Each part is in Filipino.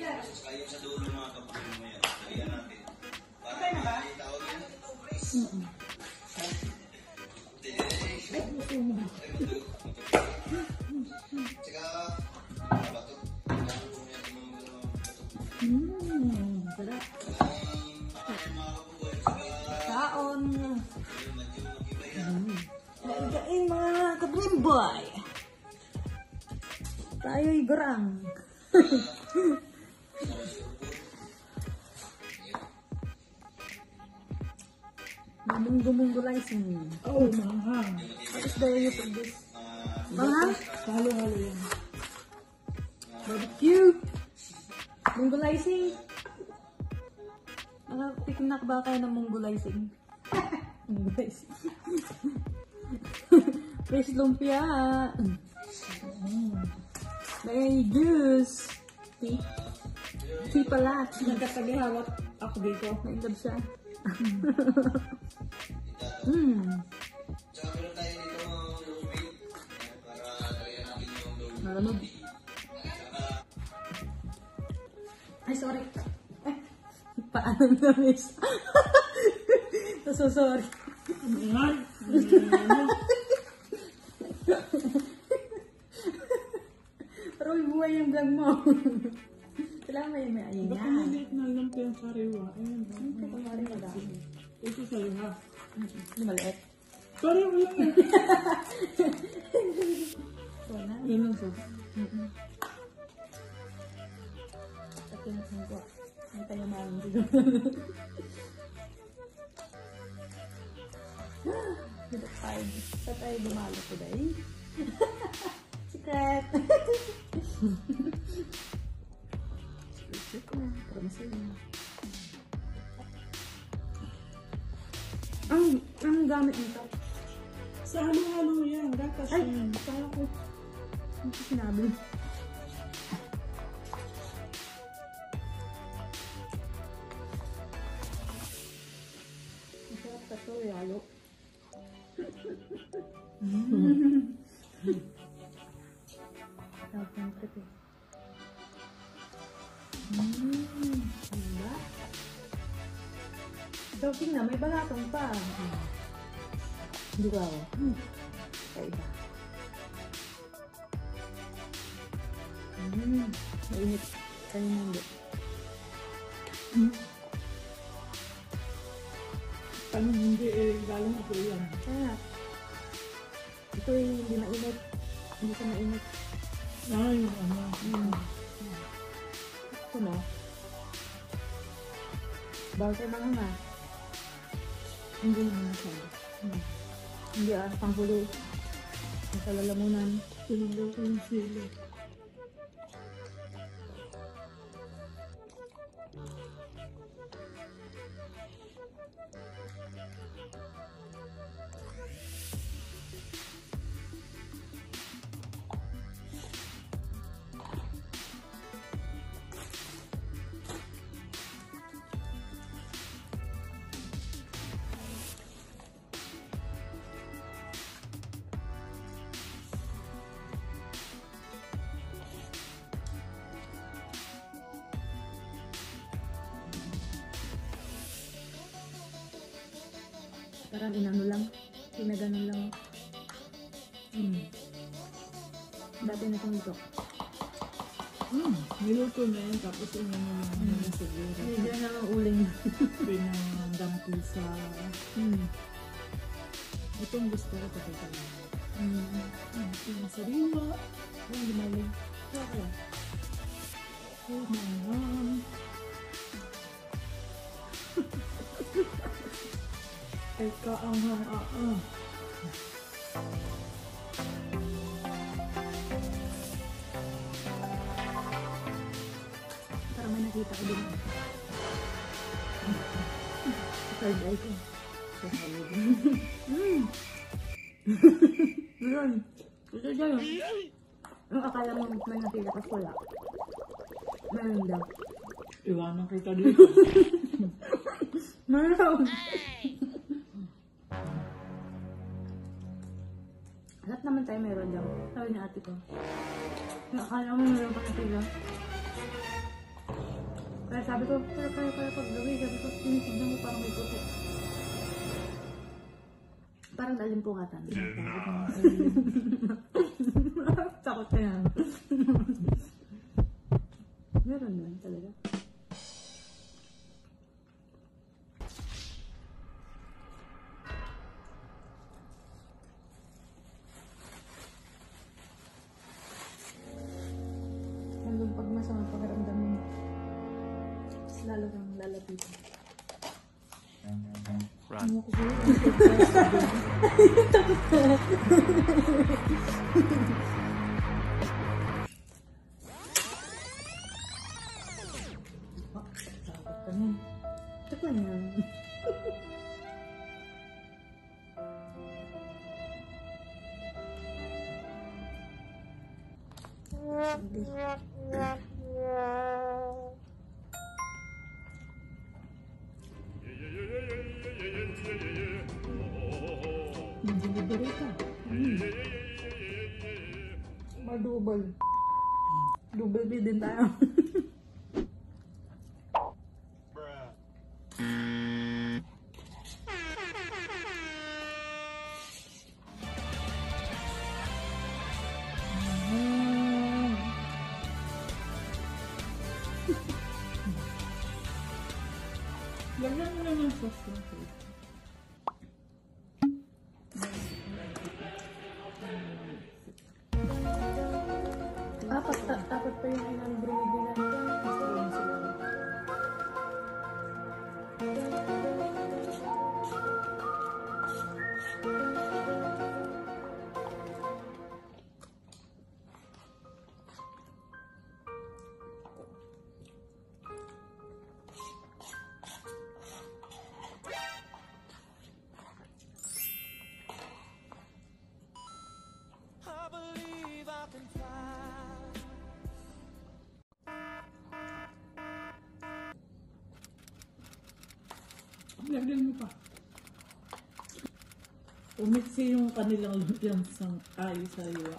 Kayo sa dulo mga kapatid mo yan. Lagyan natin. Para tawag yan. Tsaka, bato. Sarap. Kaon. Nagain mga kabrimboy. Tayo'y garang. Munggo-munggolizing. Oh, manghang. What is the YouTube this? Manghang? Halo-halo yan. Barbecue. Munggolizing. Tiknak ba kayo ng munggolizing? Munggolizing. Fresh lumpia. May juice. Tea. Tea pala. Nagkasagihawat ako dito. Nainlove siya. Tsaka meron tayo dito mga roommate. Para lagyan natin yung load. Malamog. Ay, sorry. Paano na miss? So sorry. Pero buhay yung vlog mo. Kailangan may ayun Baka yan. maliit na lang yung sariwa. Ayan. Ito nga rin madami. Ito sa'yo ha. Hindi maliit. Parang lang eh. Ito na. Yun ang sauce. Sakin na ko. Hindi tayo mamin dito. Sa tayo dumalo today. Secret! Secret ko na. Para masaya. Ang gamit nito. Sa halo-halo yan. Gatas Ay! yan. Kaya ko. Ano ko sinabi? Masarap ka to, yalo. Sarap ng trip eh. Diba? So, tingnan, may balatong pa. Hindi ko ako. Kaiba. Mainit. Kanina hindi. Paano hindi eh. Galing ako yan. Kaya, ito ay hindi mainit. Hindi siya mainit. Ah, yung ano. Ito na. Bawal kayo mga nga. Hindi naman siya. Hindi panghulo. Nasa lalamunan. Tinanggal ko yung sili. Parang inano lang. Pinaganon lang. Dati na itong ito. Niluto na yan. Tapos yun yung mga siguro. Hindi na ang uling. Pinadampi sa... Itong gusto ko ito talaga. Yung sariwa. Yung gumaling. Kaya. Oh my God. Ay kaanghang. Para may nakita ko din. Third eye ko. Yun. Ito dyan. Ang akala mo may nakita ka wala. Meron daw. Iwanan kita dito. Meron. Lahat naman tayo meron daw. Sabi ni ate ko. Ang akala mo meron pa nakita. Kaya sabi ko, kaya paggabi, sabi ko, tinitignan mo parang may puti. Parang nalimpungatan. Takot ka yan. Meron yun talaga. Hanggang pag masama pakiramdam mo, mas lalo kang lalapitan. Ano ko ba? Takot ka nun. Ito lang yan. Nag-delivery ka. Madubal. Double B din tayo. Lagyan mo lang ng sauce lang. Apat pa yung inang-brinigin natin. Gusto ko yung sila. Lagyan mo pa. Umiksi yung kanilang lumpiang sang ay sa iwa.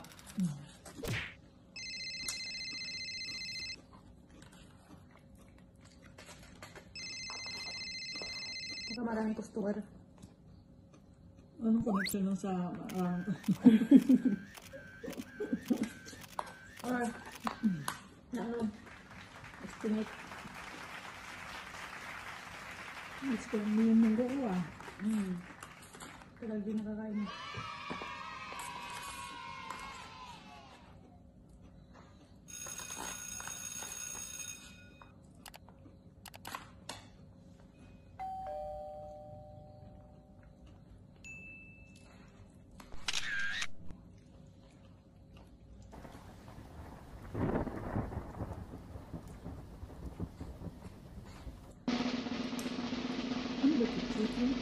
Baka maraming customer. Anong connection nun sa... Or, estimate. Gusto mo yung munggo ko ah. Tagal din nakakain. Ano ba ito? Chicken?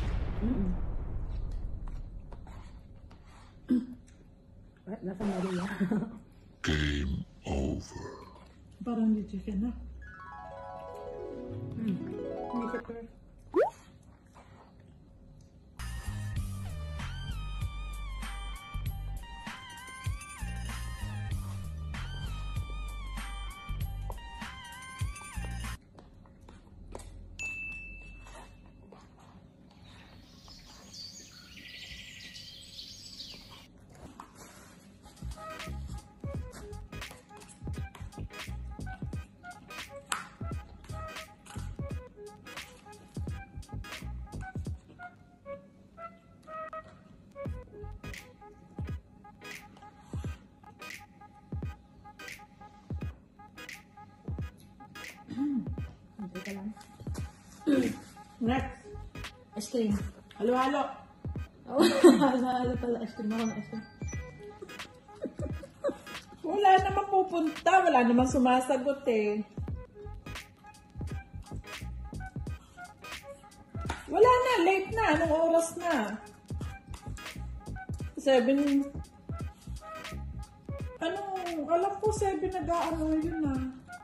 Nasa Maria. Game over. Parang di chicken na. Hindi siya per. Teka lang. Next! Ice cream. Halo-halo! Oh, halo pala. Ice cream ako na ice cream. Wala namang pupunta. Wala namang sumasagot eh. Wala na. Late na. Anong oras na? 7. Alam ko 7 nag-aano yun ah.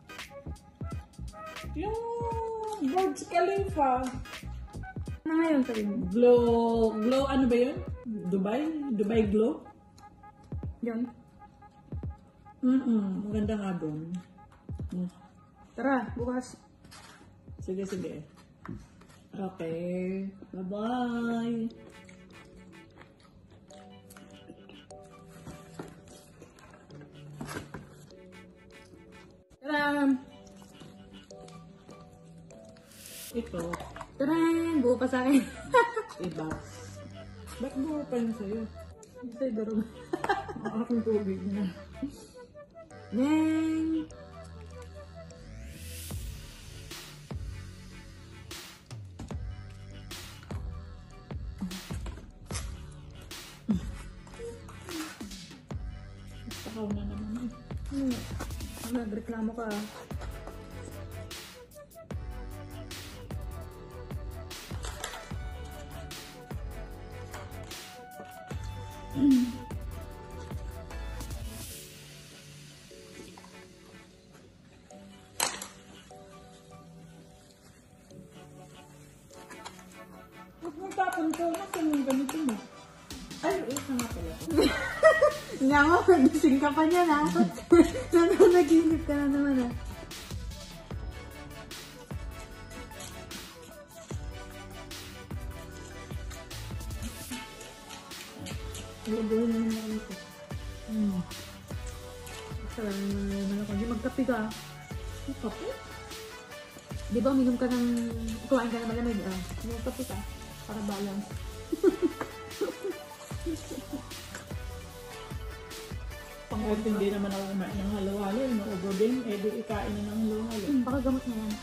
Yung Burj Khalifa. Ano ngayon sabi mo? Glow, ano ba yun? Dubai Glow? Yun. Maganda nga doon. Tara, bukas. Sige, sige. Okay. Bye-bye. Tadam! Ito, Tadam! Buo pa sa akin. iba. Ba't buo pa yun sa'yo? Sa'yo, darog. Ang aking tubig na. Yay! Takaw na naman eh. Nagreklamo ka. Huwag mong tapon ko. Natin yung ganito mo. Ay, isa nga pala ko. Nga mo, nagising ka pa niya na. Naginip ka na naman ah. Gagawin na naman ito. Sarang naman ako. Hindi magkape ka. Ang kape? Di ba, uminom ka ng... Kuhain ka na malamig ah. Magkape ka. Para balance. Kahit hindi naman ako kumain ng halo-halo. Naubo din. Eh, di ikain na ng halo-halo. Baka gamot na yan.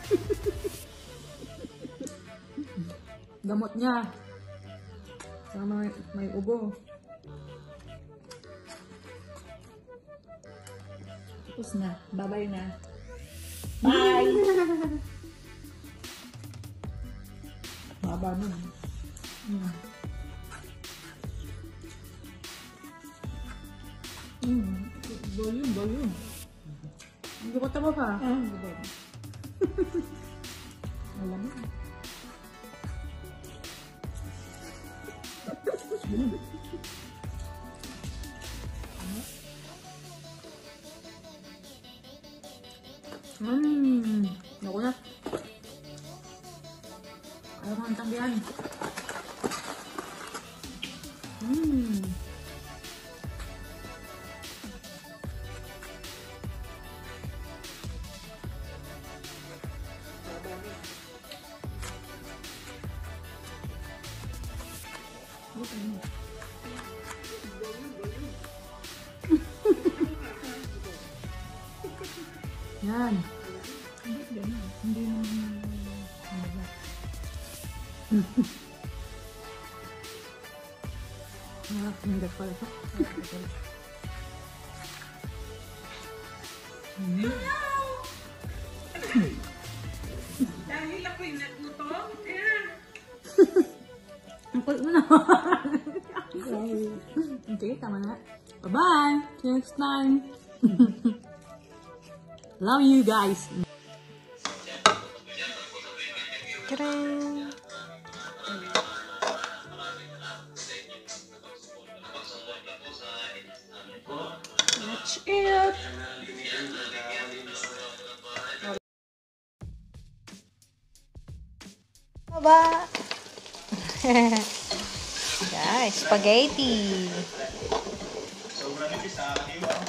Gamot niya. Saka may ubo. Tapos na. Bye-bye na. Bye! Baba na. Volume. Hindi ko taba pa. Ah, diba? Alam mo. Naku na. Ayaw ko ang tanggihan. Yan. Hindi ganun. Hindi naman. Hindi pala ito. Dahil ako yung nagluto. Ang kulit mo na. Okay, tama na. Bye-bye. See you next time. Love you guys. Ta-da! That's it. Ba? Guys, spaghetti. Sobrang nipis sa akin.